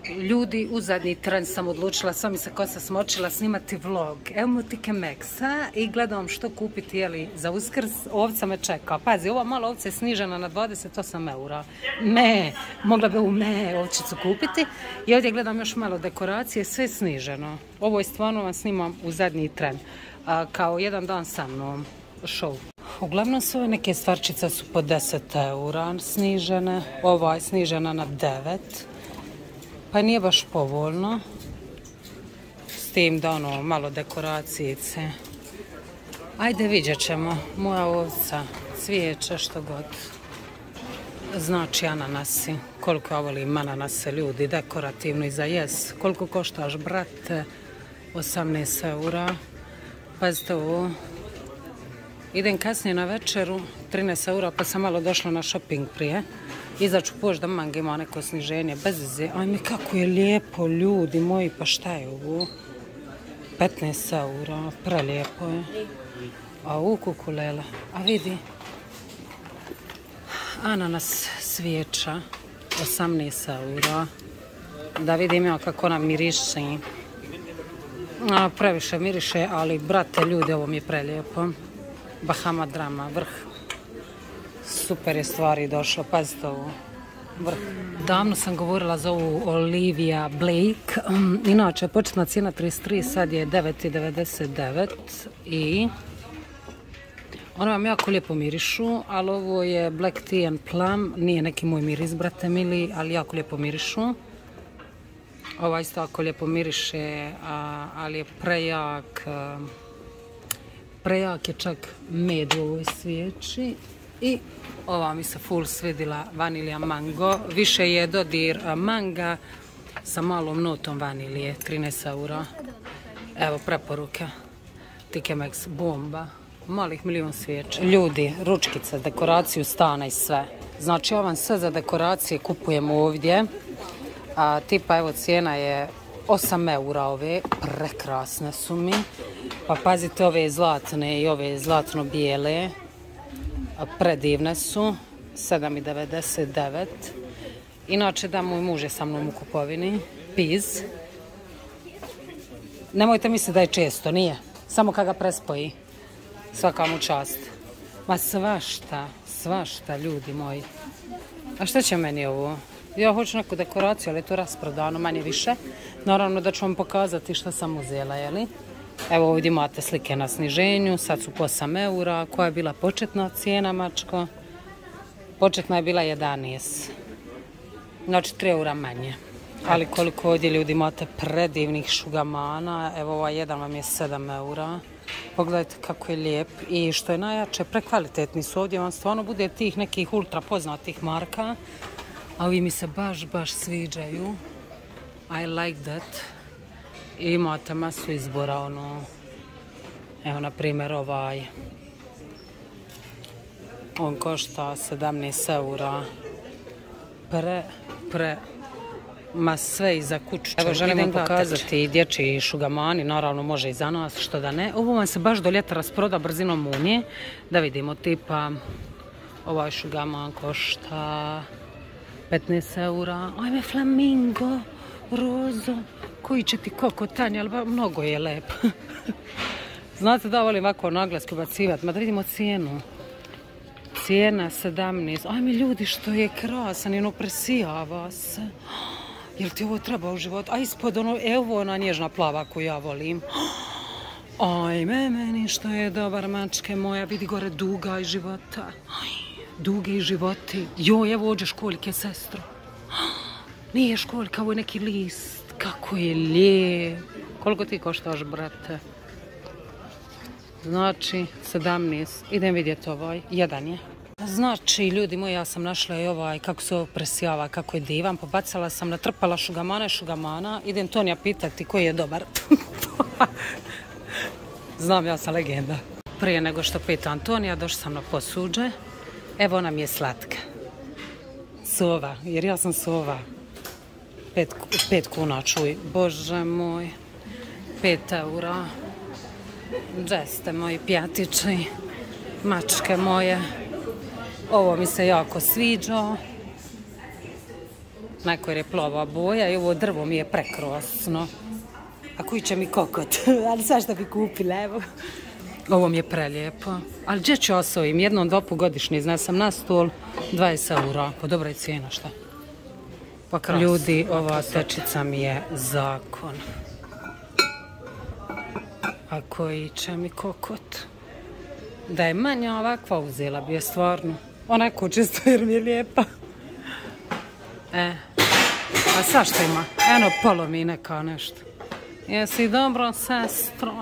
Ljudi, u zadnji tren sam odlučila, sva mi se kosa smočila, snimati vlog. Evo mu TK Maxa i gledam što kupiti, jeli, za Uskrs. Ovca me čeka. Pazi, ova mala ovca je snižena na 28 eura. Mogla bi ovu ovčicu kupiti. I ovdje gledam još malo dekoracije, sve je sniženo. Ovo je stvarno vam snimam u zadnji tren. Kao jedan dan sa mnom show. Uglavnom sve neke stvarčice su po 10 eura snižene. Ova je snižena na 9. Pa nije baš povoljno. S tim da ono, malo dekoracijice. Ajde, vidjet ćemo. Moja ovca, cvijeće, što god. Znači ananasi. Koliko ja volim ananase, ljudi, dekorativno i za jes. Koliko koštaš, brate? 18 eura. Pazite ovo. Idem kasnije na večeru, 13 eura, pa sam malo došla na shopping prije. Izaću poći da mangi ima neko sniženje, bez veze. Ajme, kako je lijepo, ljudi moji, pa šta je ovo? 15 eura, prelijepo je. A u kukulela, a vidi. Ananas svijeća, 18 eura. Da vidim ja kako ona miriši. Previše miriše, ali brate, ljudi, ovo mi je prelijepo. Bahama Drama, vrh. Super je stvari došlo, pazite ovo. Vrh. Davno sam govorila za ovu Olivia Blake. Inače, početna cijena 33, sad je 9,99 i one vam jako lijepo mirišu, ali ovo je Black Tea and Plum, nije neki moj miris, brate mili, ali jako lijepo mirišu. Ova isto jako lijepo miriše, ali je prejak je čak med u ovoj svijeći. I ova mi se full svidila, vanilija mango. Više je dodir manga sa malom notom vanilije, 13 eura. Evo preporuke. TK Max, bomba. Malih milion svijeća. Ljudi, ručkice, dekoraciju stana i sve. Znači, ja vam sve za dekoracije kupujem ovdje. Tipa, evo, cijena je 8 eura ove. Prekrasne su mi. Pa pazite, ove zlatne i ove zlatno-bijele. Predivne su. 7,99. Inače, da, moj muž je sa mnom u kupovini. Piz. Nemojte misliti da je često, nije. Samo kad ga prespoji. Svaka mu čast. Ma svašta, ljudi moji. A šta će meni ovo? Ja hoću neku dekoraciju, ali je to rasprodano, manje više. Naravno da ću vam pokazati šta sam uzela, jeli? Evo ovdje imate slike na sniženju, sad su po 8 eura. Koja je bila početna cijena, mačko? Početna je bila 11. Znači 3 eura manje. Ali koliko ovdje ljudi imate predivnih šugamana. Evo ovaj jedan vam je 7 eura. Pogledajte kako je lijep i što je najjače, prekvalitetni su ovdje. Vam stvarno bude tih nekih ultra poznatih marka. A ovi mi se baš sviđaju. I like that. I imate masu izbora, ono. Evo, na primjer, ovaj. On košta 17 eura. Ma sve i za kuću. Evo, želim vam pokazati dječji šugamani, naravno može i za nas, što da ne. Ovo vam se baš do ljeta rasproda brzinom munije. Da vidimo, tipa, ovaj šugaman košta 15 eura. Ajme, flamingo, rozo, koji će ti koliko tanje, ali mnogo je lep. Znate da volim ovako naglaske ubacivati, ma da vidimo cijenu. Cijena 17. Ajme, ljudi, što je krasan, jedno presijava se. Jel ti ovo treba u životu? A ispod ono, evo ona nježna plava koju ja volim. Ajme, meni što je dobar, mačke moja, vidi gore duga i života. Duge i životi. Joj, evo ođe školjke, sestro. Nije školjka, ovo je neki list. Kako je lijep. Koliko ti koštaš, brate? Znači, 17. Idem vidjeti ovaj. Jedan je. Znači, ljudi moji, ja sam našla i ovaj, kako se ovo presijava, kako je divan. Pobacala sam, natrpala šugamana. Idem Tonija pitati koji je dobar. Znam, ja sam legenda. Prije nego što pita Antonija, došla sam na posuđe. Evo, ona mi je slatka. Sova, jer ja sam sova. 5 kuna, čuj. Bože moj. 5 eura. Džeste moji pjatići. Mačke moje. Ovo mi se jako sviđa. Onako jer je plava boja i ovo drvo mi je prekrasno. A koji će mi kokot? Ali svašta bi kupila, evo. Ovo mi je prelijepo. Ali gdje ću osvojim? Jednom 2 godišnje iznesam na stol 20 eura. Po dobra je cijena, šta? Pa krasno. Ljudi, ova tečica mi je zakon. A koji će mi kokot? Da je manja ovakva uzela bi je stvarno. Onako čisto jer mi je lijepa. A svašta ima? Eno polomi neka nešto. Jesi dobro, sestro?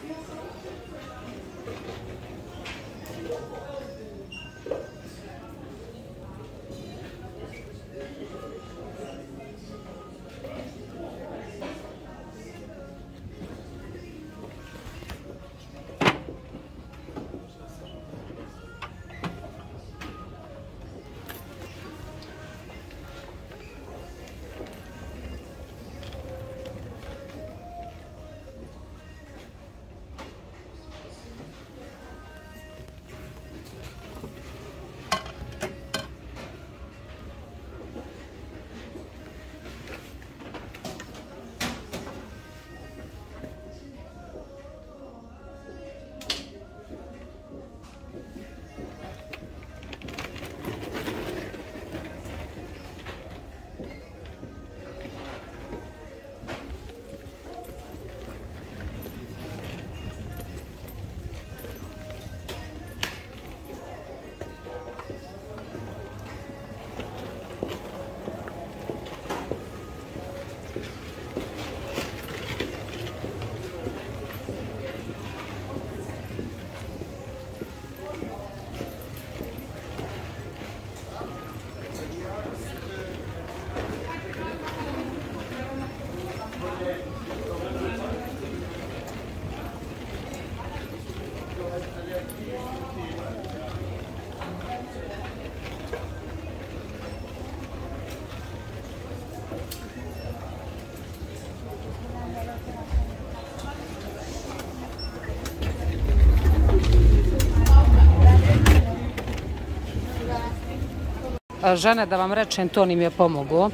Žene, da vam rečem, to im je pomogao.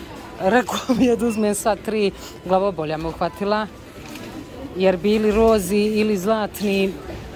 Rekao mi je da uzmem sva 3 glavobolja me uhvatila, jer bili rozi ili zlatni.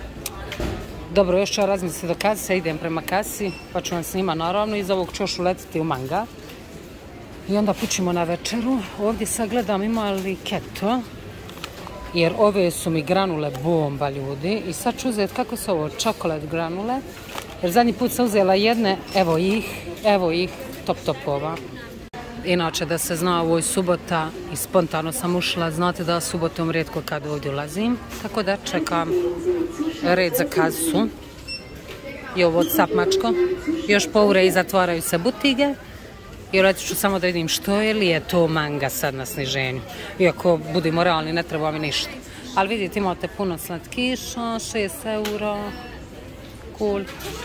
Dobro, još ću razmisliti do kase, idem prema kasi, pa ću vam snima naravno. Iz ovog ću još uletiti u Manga. I onda pućimo na večeru. Ovdje sad gledam ima li keto, jer ove su mi granule bomba, ljudi. I sad ću uzeti, kako su ovo, čokolad granule. Jer zadnji put sam uzela jedne, evo ih, top ova. Inače, da se zna, ovo je subota i spontano sam ušla. Znate da subotom rijetko kad ovdje ulazim. Tako da čekam red za kasu. I ovo WhatsApp mačko. Još po ure i zatvaraju se butige. I reći ću samo da vidim što je li je to Manga sad na sniženju. Iako, budimo realni, ne treba mi ništa. Ali vidite, imate puno slatkiša, 6 euro. Cool.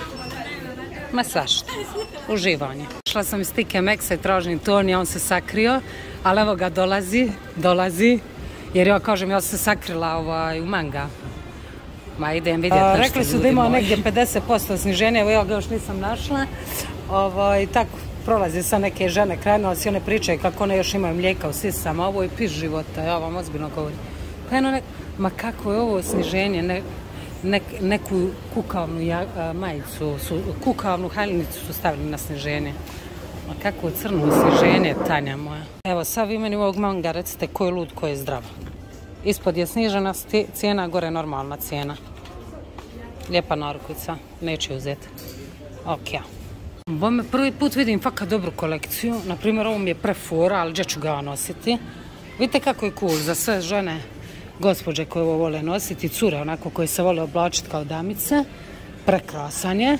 Ma svašta. Uživanje. Šla sam iz Tike Meksa i tražim Toni, on se sakrio, ali evo ga dolazi, jer ja kažem, ja sam se sakrila u Manga. Ma idem vidjeti nešto. Rekli su da ima negdje 50% sniženja, evo ja ga još nisam našla. Tako, prolazi sa neke žene kraj nas i one pričaju kako one još imaju mlijeka u sisama, ovo je piš života, ja vam ozbiljno govorim. Pa ma kako je ovo sniženje, neku kukavnu majicu, kukavnu haljnicu su stavili na sniženje. Ma kako crno sniženje, Tanja moja. Evo, sad vi meni ovog Manga recite ko je lud, ko je zdrav. Ispod je snižena cijena, gore je normalna cijena. Lijepa narukvica, neću uzeti. Ok. Bome, prvi put vidim fakat dobru kolekciju. Naprimjer, ovo mi je prefora, ali gdje ću ga nositi. Vidite kako je cool za sve žene, gospođe koje ovo vole nositi, cure onako koje se vole oblačiti kao damice. Prekrasan je.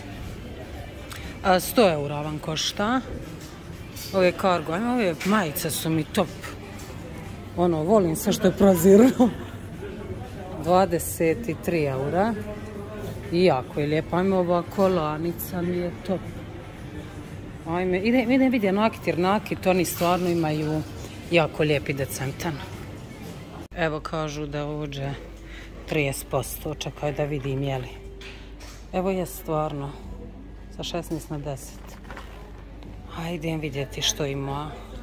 100 eura vam košta. Ove kargo, ove majice su mi top. Volim sve što je prozirno. 23 eura. I jako je lijepa. Ajme, ova kolanica mi je top. Ajme, idem vidjeti nakit, jer nakit oni stvarno imaju jako lijep i decentan. Evo kažu da ovdje 30%, čekaj da vidim jeli. Evo je stvarno, sa 16 na 10. Ajde vidjeti što ima.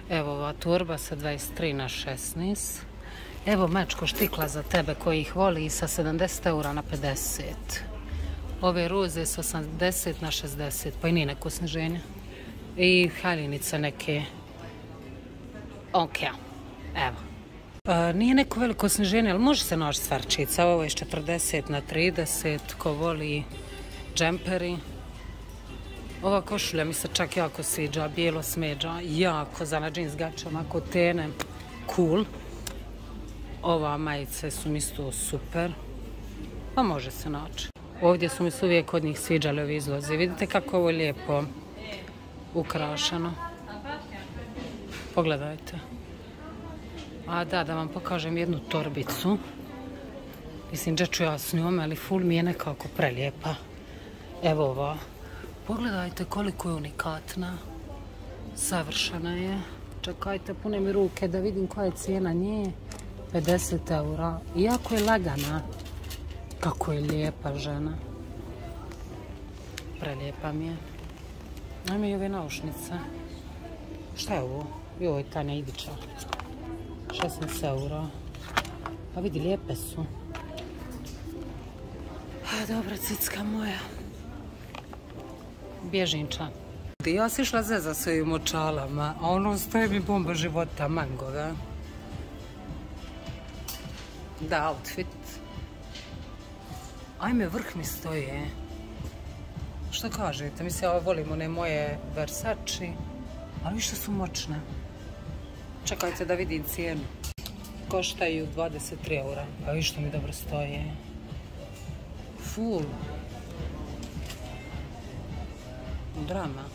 Evo ova torba sa 23 na 16. Evo mečko štikla za tebe koji ih voli sa 70 eura na 50. Ove roze s 80 na 60, pa i nije neko sniženje. I haljinice neke. Ok, evo. Nije neko veliko sniženje, ali može se naći stvarčica. Ovo je 40 na 30, ko voli džemperi. Ova košulja mi se čak jako sviđa, bijelo smeđa, jako za na džins gače, onako tene, cool. Ova majice su mi isto super, pa može se naći. Ovdje su mi se uvijek od njih sviđali ovi izlozi. Vidite kako ovo je lijepo ukrašeno. Pogledajte. A da vam pokažem jednu torbicu. Mislim, gdje ću ja s njom, ali ful mi je nekako prelijepa. Evo ova. Pogledajte koliko je unikatna. Savršena je. Čekajte, pune mi ruke da vidim koja je cijena nje. 50 eura. Iako je lagana. Kako je lijepa žena. Prelijepa mi je. Ajme i ove naušnice. Šta je ovo? Joj, Tanja Idića. 16 eura. Pa vidi, lijepe su. A dobra cicka moja. Bježinča. Ja sam išla zeza s ovim očalama, a ono stoje mi bomba života, mangove. Da, outfit. Ajme, vrh mi stoje. Šta kažete? Mislim, ja volim one moje Versace, ali što su moćne. Čekajte da vidim cijenu. Koštaju 23 eura, a vi što mi dobro stoje. Full. Drama.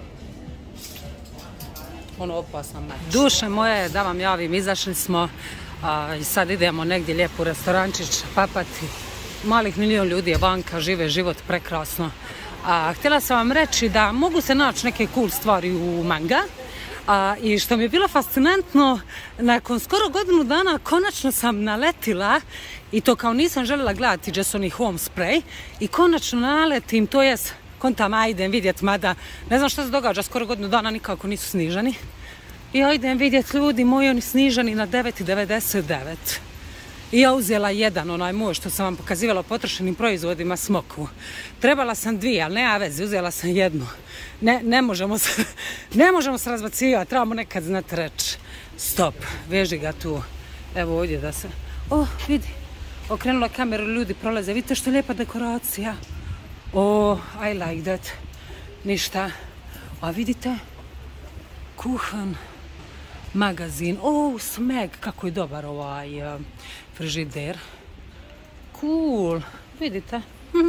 Ono opasna mač. Duše moje, da vam javim, izašli smo i sad idemo negdje lijepo u restorančić papati. Malih milion ljudi je vanka, žive život prekrasno. Htjela sam vam reći da mogu se naći neke cool stvari u Manga. I što mi je bilo fascinantno, nakon skoro godinu dana konačno sam naletila, i to kao nisam željela gledati gdje su oni home spray, i konačno naletim, to jest kontam, idem vidjet, mada ne znam što se događa, skoro godinu dana nikako nisu sniženi. I ja idem vidjet, ljudi moji, oni sniženi na 9,99. I ja uzela jedan, onaj moj što sam vam pokazivala o potrošenim proizvodima, Smoku. Trebala sam dvije, ali nema veze, uzela sam jednu. Ne možemo se razbacivati, trebamo nekad znati reći. Stop, veži ga tu. Evo ovdje da se... O, vidi, okrenula kameru, ljudi prolaze. Vidite što je lijepa dekoracija. O, I like that. Ništa. A vidite, kuhan magazin. O, Smeg, kako je dobar ovaj frižider. Cool, vidite.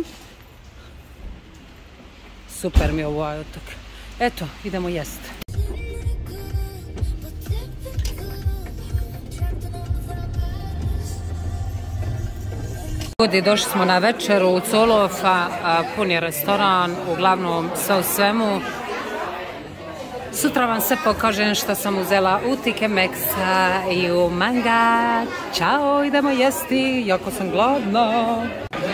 Super mi je ovaj otok. Eto, idemo jesti. Ljudi, došli smo na večeru u Colofa, pun je restoran, uglavnom sve u svemu. Sutra vam se pokažem što sam uzela u TK Maxxa i u Manga. Ćao, idemo jesti, jako sam gladna.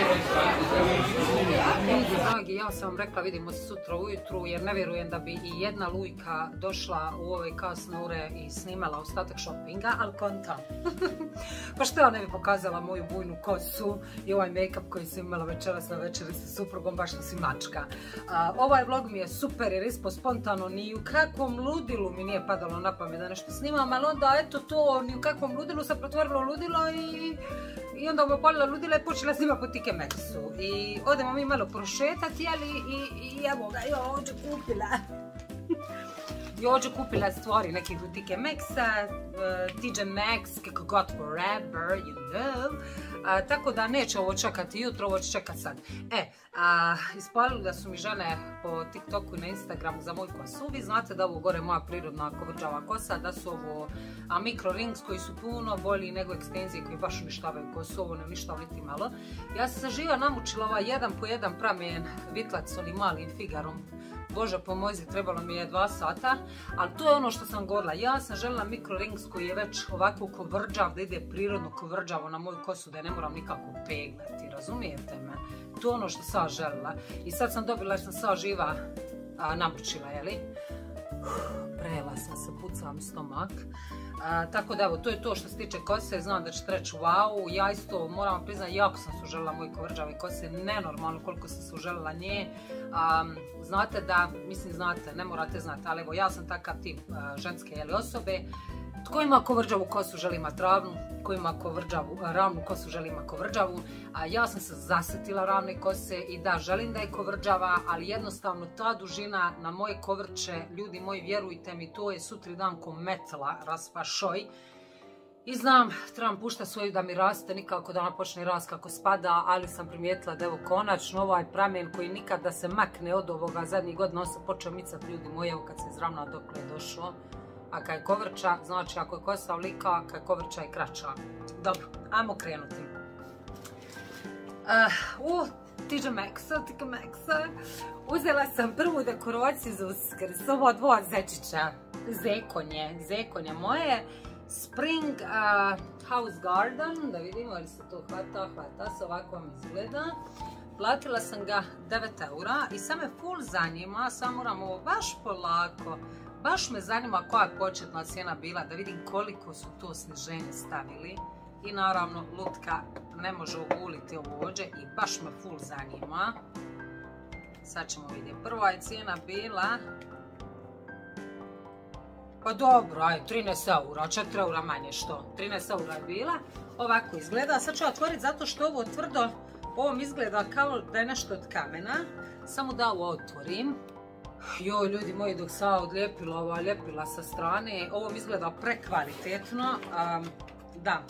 Dragi, ja sam vam rekla vidimo se sutra ujutru, jer ne vjerujem da bi i jedna lujka došla u ove kasne ure i snimala ostatak shoppinga, ali kontam. Pa što ja ne bi pokazala moju bujnu kosu i ovaj make-up koji sam imala večeras na večeri sa suprugom, baš da si mačka. Ovaj vlog mi je super jer ispod spontano, ni u kakvom ludilu mi nije padalo na pamet da nešto snimam, ali onda eto to, ni u kakvom ludilu sam pretvorila u ludilo i onda me opalila ludila i počela snima po TK Maxxu. I odemo mi malo prošetati, ali i evo ga, ja ovdje kupila. I ovdje kupila stvari nekih u TK Maxxa, TJ Maxx, kako god forever, you know. Tako da neće ovo čekati jutro, ovo će čekati sad. Ispalili da su mi žene po TikToku i na Instagramu za moju kosu. Vi znate da ovo gore moja prirodna kovrđava kosa, da su ovo mikro rings koji su puno bolji nego ekstenzije koji baš uništavaju kosu, ovo ne uništava niti malo. Ja sam se živa namučila ovaj 1 po 1 pramen vitlac s onim malim figarom. Bože pomozi, trebalo mi je 2 sata, ali to je ono što sam govorila. Ja sam željela mikro rings koji je već ovako kovrđav, da ide prirodno kovrđavo na moju kosu, da je ne moram nikako peglati, razumijete me? To je ono što sam željela. I sad sam dobila jer sam sva živa namučila, jeli? Prejela sam se, pucam stomak. Tako da evo, to je to što se tiče kose, znam da ćete reći wow, ja isto moram vam priznati, jako sam se uželjela moje kovrđave kose, nenormalno koliko sam se uželjela nje. Znate da, mislim znate, ne morate znati, ali evo ja sam takav tip ženske osobe. Tko ima kovrđavu kosu želi imati ravnu, tko ima ravnu kosu želi imati kovrđavu. Ja sam se zasjetila ravne kose i da, želim da je kovrđava, ali jednostavno ta dužina na moje kovrće, ljudi moji, vjerujte mi, to je sutri dan ko metla raspašoj. I znam, trebam puštati svoju da mi raste, nikako da ona počne rast kako spada, ali sam primijetila da evo konačno ovaj pramen koji nikad da se makne od ovoga zadnjih godina, on se počeo micati, ljudi moji, evo kad se izravnao dokle je došlo. A kad je kovrča, znači ako je kosa ovolika, kad je kovrča je kraća. Dobro, ajmo krenuti. TJ Maxxa. Uzela sam prvu dekoraciju za Uskrs, ovo dva zečića. Zekonje moje. Spring House Garden, da vidimo ili se to hvata se, ovako vam izgleda. Platila sam ga 9 eura i sam je full za njima, samo moram ovo baš polako. Baš me zanima koja je početna cijena bila, da vidim koliko su to sniženje stavili. I naravno, lutka ne može oguliti ovo ođe i baš me full zanima. Sad ćemo vidjeti. Prva je cijena bila... Pa dobro, aj, 13 eura, 4 eura manje što. 13 eura je bila. Ovako izgleda. Sad ću otvoriti zato što ovo tvrdo, ovo mi izgleda kao da je nešto od kamena. Samo da ovo otvorim. Joj, ljudi moji, dok sam odlijepila ova ljepila sa strane, ovo mi izgleda prekvalitetno. Da,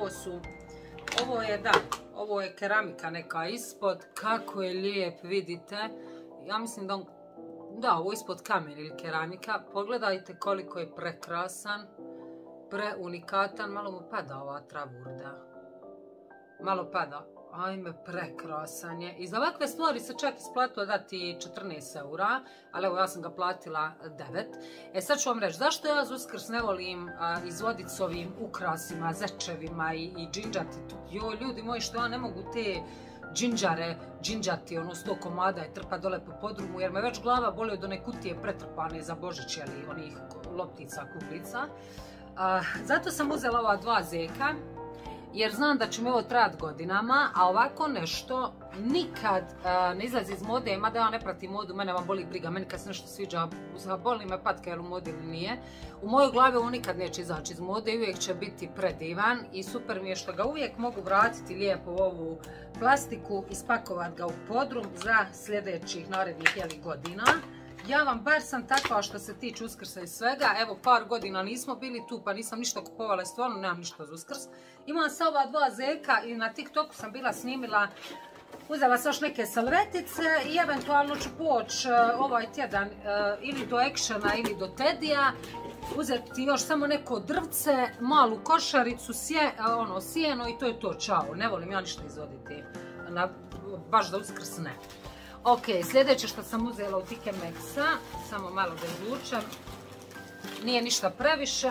ovo je keramika neka ispod, kako je lijep, vidite. Ja mislim da ovo je ispod kamen ili keramika. Pogledajte koliko je prekrasan, preunikatan, malo mu pada ova travurda. Malo pada. Ajme, prekrasan je. I za ovakve stvari se čak isplatilo dati 14 eura, ali evo ja sam ga platila 9. Sad ću vam reći, zašto ja za Uskrs ne volim izvoditi s ovim ukrasima, zečevima i džinđati. Joj, ljudi moji, što ja ne mogu te džinđati, ono 100 komada i trpa dole po podrumu, jer me već glava boli od one kutije pretrpane za Božić, ili onih loptica, kuglica. Zato sam uzela ova dva zeka, jer znam da će mi ovo trajati godinama, a ovako nešto nikad ne izlazi iz mode, mada ja ne pratim modu, mene vam boli briga, meni kad se nešto sviđa, boli me patka jel u modi ili nije. U mojoj glavi ovo nikad neće izaći iz mode i uvijek će biti predivan i super mi je što ga uvijek mogu vratiti lijepo u ovu plastiku i spakovati ga u podrum za sljedećih narednih godina. Ja vam bar sam takva što se tiče Uskrsa i svega, evo par godina nismo bili tu pa nisam ništa kupovala, stvarno nemam ništa za Uskrs. Imam sa ova dva zeka i na TikToku sam bila snimila, uzela sam još neke salvetice i eventualno ću poći ovaj tjedan ili do Actiona ili do Tedija, uzeti još samo neko drvce, malu košaricu, sjeno i to je to, čao. Ne volim ja ništa izvoditi, baš da Uskrs ne. Ok, sljedeće što sam uzela u TJ Maxxa, samo malo da izvučem, nije ništa previše.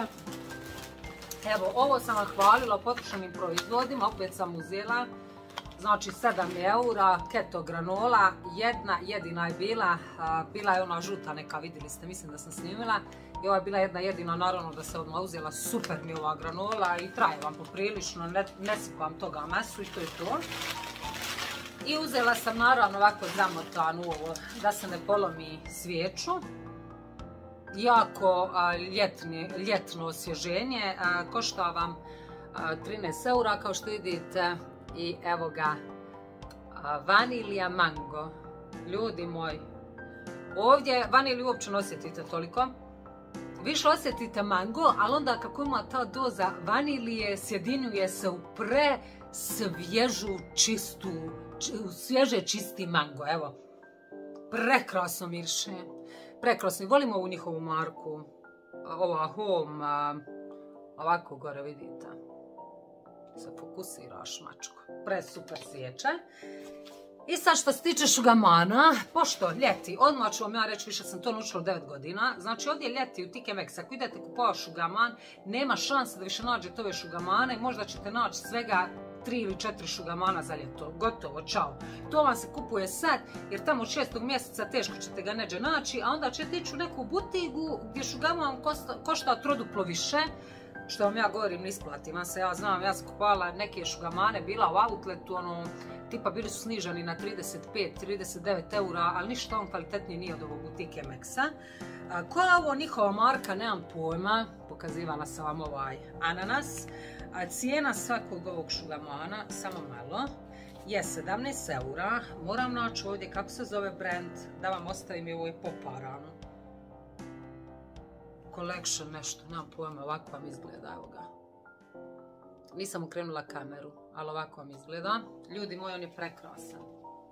Evo, ovo sam vam hvalila o potrošenim proizvodima, opet sam uzela, znači 7 eura, keto granola, jedna jedina je bila je ona žuta neka, vidjeli ste, mislim da sam snimila. I ova je bila jedna jedina, naravno da se odmah uzela, super mi je ova granola i traje vam poprilično, ne sipam toga masu i to je to. I uzela sam naravno ovako zamotanu ovo, da se ne polomi svijeću. Jako ljetno osvježenje, košta vam 13 eura kao što vidite. I evo ga, vanilija mango. Ljudi moji, ovdje vaniliju uopće ne osjetite toliko. Više osjetite mango, ali onda kako ima ta doza vanilije, sjedinjuje se u presvježu čistu, svježe čisti mango, evo. Prekrasno miriše. Prekrasno. Volim ovu njihovu marku. Ova Home. Ovako gore vidite. Se fokusiraš, mačko. Super sječe. I sad što se tiče šugamana, pošto ljeti, odmah ću vam ja reći, više sam to naučila 9 godina, znači ovdje ljeti u TK Maxx, ako idete kupovati šugaman, nema šanse da više nađete ove šugamane, možda ćete naći svega 3 ili 4 šugamana za ljeto, gotovo, čao. To vam se kupuje sad, jer tamo od 6. mjeseca teško ćete ga neđe naći, a onda ćete ići u neku butigu gdje šugaman košta troduplo više, što vam ja govorim, ne isplati vam se, ja znam, ja sam kupovala neke šugamane, bila u outletu, ono, tipa bili su sniženi na 35-39 eura, ali ništa on kvalitetniji nije od ovog u TK Maxxa. Koja je ovo njihova marka, nemam pojma, pokazivala sam vam ovaj ananas. Cijena svakog ovog šugamana, samo malo, je 17 eura. Moram naći ovdje kako se zove brand, da vam ostavim i ovo je poparano. Collection nešto, nemam pojma, ovako vam izgleda, evo ga. Nisam okrenula kameru, ali ovako vam izgleda. Ljudi moji, on je prekrasan.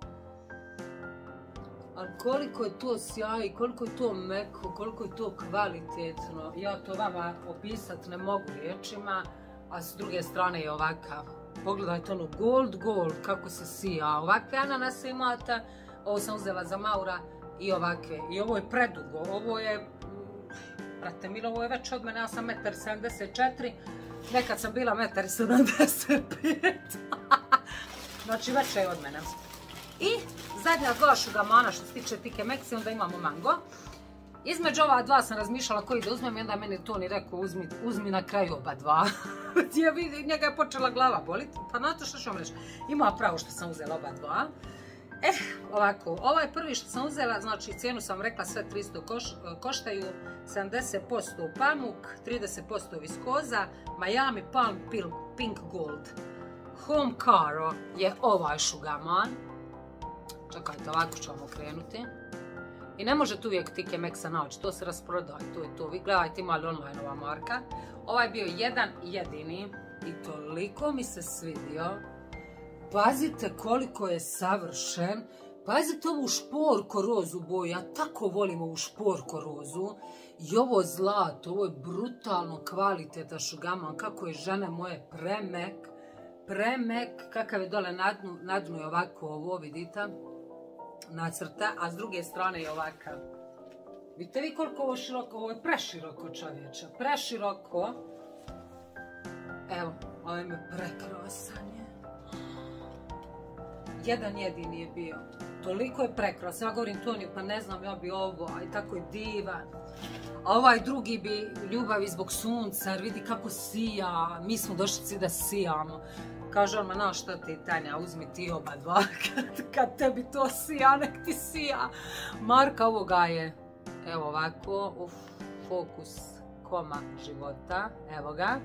Ali koliko je to sjaj, koliko je to meko, koliko je to kvalitetno, ja to vama opisat ne mogu riječima, a s druge strane je ovakav. Pogledajte ono gold, kako se sija. Ovakve ananase imate, ovo sam uzela za Maura i ovakve. I ovo je predugo, ovo je, brate milo, ovo je već od mene, ja sam 1,74 m, nekad sam bila 1,75 m. Znači veća je od mene. I zadnja dva šugamana što se tiče TK Maxxa, onda imamo mango. Između ova dva sam razmišljala koji da uzmem i onda meni Toni rekao uzmi na kraju oba dva. Njega je počela glava boliti, pa znate što ću vam reći, ima pravo što sam uzela oba dva. Ovako, ovaj prvi što sam uzela, znači cijenu sam rekla sve 300 koštaju, 70% pamuk, 30% viskoza, Miami Palm Pink Gold. Home Caro je ovaj šugaman. Čekajte, ovako ću vam okrenuti. I ne možete uvijek TK Maxxa naći, to se rasprodaje, to je to. Vi gledajte, ima li online ova marka. Ovaj je bio jedan jedini i toliko mi se svidio. Pazite koliko je savršen. Pazite ovu šporko rozu boju, ja tako volim ovu šporko rozu. I ovo zlato, ovo je brutalno kvaliteta šugaman, kako je žene moje premek, kakav je dole na dnu je ovako ovo, vidite, nacrta, a s druge strane je ovakav. Vidite vi koliko ovo široko, ovo je preširoko čovječe, preširoko. Evo, ovaj mi je prekrasan je. Jedan jedini je bio. Toliko je prekrasan. Ja govorim Toniju, pa ne znam, ja bi ovo, a i tako je divan. A ovaj drugi bi ljubavi zbog sunca, jer vidi kako sija. Mi smo došli svi da sijamo. Kaže on, ma na što ti, Tanja, uzmi ti oba dva, kad tebi to sija, nek ti sija. Marka ovoga je, evo ovako, fokus koma života, evo ga.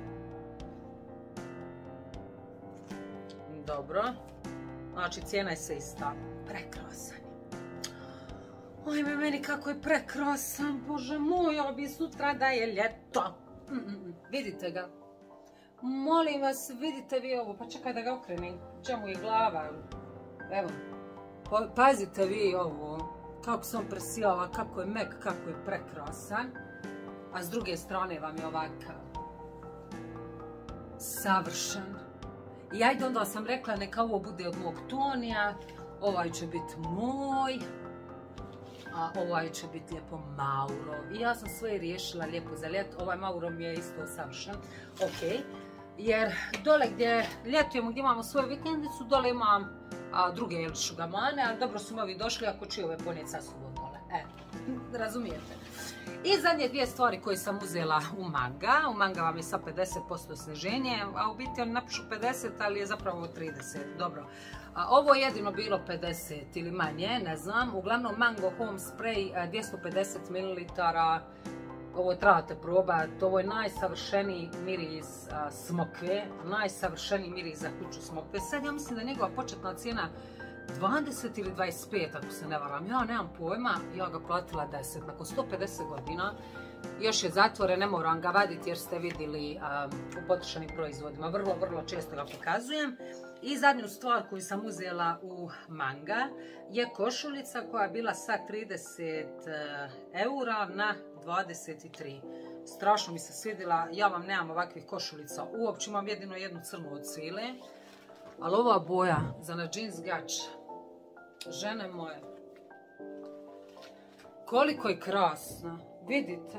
Dobro. Znači, cijena je sve ista. Prekrasan je. Ojme, meni kako je prekrasan, bože moj, ovo bi sutra da je ljeto. Vidite ga. Molim vas, vidite vi ovo, pa čekaj da ga okrenim. Gdje mu je glava? Evo. Pazite vi ovo. Kako sam presijala, kako je mek, kako je prekrasan. A s druge strane vam je ovakav. Savršen. I ajde, onda sam rekla neka ovo bude od mog Tonija, ovaj će biti moj, a ovaj će biti lijepo Maurov. I ja sam sve riješila lijepo za ljeto, ovaj Maurov mi je isto savršen, ok. Jer dole gdje ljetujemo, gdje imamo svoju vikendicu, dole imam druge šugamane, ali dobro su mi ovi došli, ako ću ove ponijeti sa sobom dole, razumijete. I zadnje dvije stvari koje sam uzela u Manga. U Manga vam je sa 50% sniženje, a u biti oni napišu 50, ali je zapravo 30, dobro. Ovo je jedino bilo 50 ili manje, ne znam. Uglavnom Mango Home Spray 250 ml. Ovo trebate probati, ovo je najsavršeniji miris smokve, najsavršeniji miris za kuću smokve. Sad ja mislim da je njegova početna cijena 20 ili 25, ako se ne varam, ja nemam pojma, ja ga platila 10, nakon 150 godina, još je zatvoren, ne moram ga vaditi jer ste vidjeli u potrošenim proizvodima, vrlo često ga pokazujem. I zadnju stvar koju sam uzela u Manga je košuljica koja je bila sa 30 eura na 23. Strašno mi se svidjela, ja vam nemam ovakvih košuljica, uopće imam jedino jednu crnu od svile. Ali ova boja za na džins gač, žene moje. Koliko je krasna. Vidite?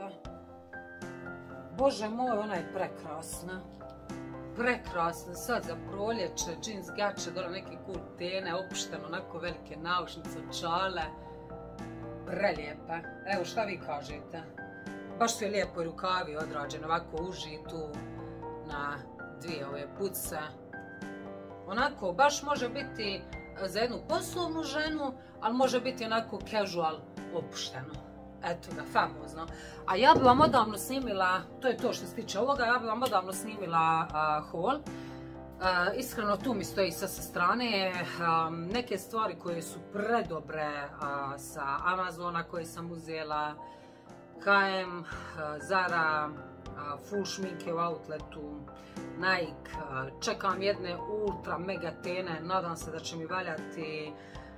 Bože moj, ona je prekrasna. Prekrasna. Sad za proljeće, džins gače, dole neke kurtene, opušteno, onako velike naušnice, čale. Prelijepa. Evo, šta vi kažete? Baš su je lijepo i rukavi odrađeni, ovako uži tu na dvije ove puce. Onako, baš može biti za jednu poslovnu ženu, ali može biti onako casual, opušteno. Eto ga, famozno. A ja bi vam odavno snimila, to je to što se tiče ovoga, ja bi vam odavno snimila haul. Iskreno tu mi stoji sa strane neke stvari koje su predobre sa Amazona koje sam uzela, H&M, Zara, full šminke u outletu, Nike, čekam jedne ultra mega tene, nadam se da će mi valjati,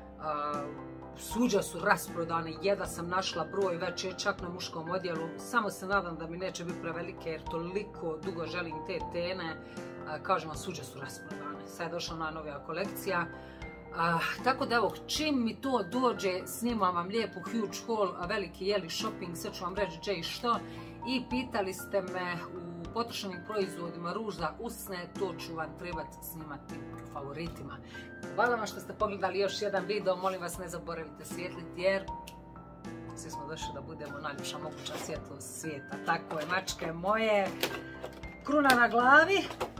svuđa su rasprodane, jedva sam našla broj, već je čak na muškom odjelu, samo se nadam da mi neće biti prevelike jer toliko dugo želim te tene, kažem vam, svuđa su rasprodane, sad je došla ona nova kolekcija. Tako da evo, čim mi to dođe, snimam vam lijepu huge haul, veliki jeli shopping, sve ću vam reći gdje i što. I pitali ste me u potrošenim proizvodima ruž za usne, to ću vam trebati snimati u favoritima. Hvala vam što ste pogledali još jedan video, molim vas ne zaboravite svijetliti jer svi smo došli da budemo najljepša moguća svjetlost svijeta. Tako je, mačke moje, kruna na glavi.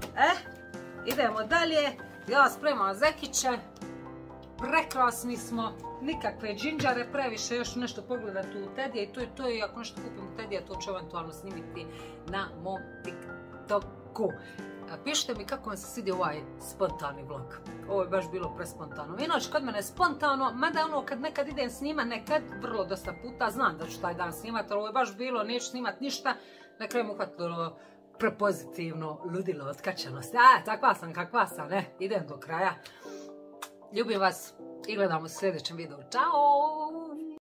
Idemo dalje, ja spremam zekiće. Prekrasni smo, nikakve džinđare, previše, još nešto pogledati u Tedija i to je to, i ako nešto kupim u Tedija, to ću eventualno snimiti na mom TikToku. Pišite mi kako vam se svidio ovaj spontani vlog. Ovo je baš bilo prespontano. Inače, kod mene je spontano, mada ono kad nekad idem snimat, nekad, vrlo dosta puta, znam da ću taj dan snimat, ali ovo je baš bilo, neću snimat ništa, na kraju mu uhvatilo prepozitivno ludilo od kačanosti. Takva sam, kakva sam, idem do kraja. Ljubim vas i gledamo u sljedećem videu. Ćao!